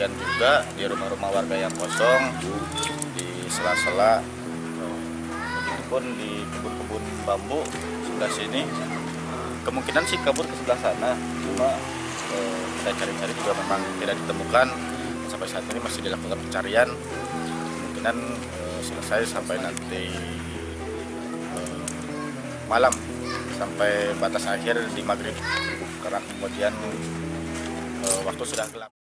pencarian juga di rumah-rumah warga yang kosong, di sela-sela, begitupun di kebun-kebun bambu sebelah sini. Kemungkinan sih kabur ke sebelah sana, cuma saya cari-cari juga memang tidak ditemukan. Sampai saat ini masih dilakukan pencarian, kemungkinan selesai sampai nanti malam, sampai batas akhir di maghrib, karena kemudian waktu sudah gelap.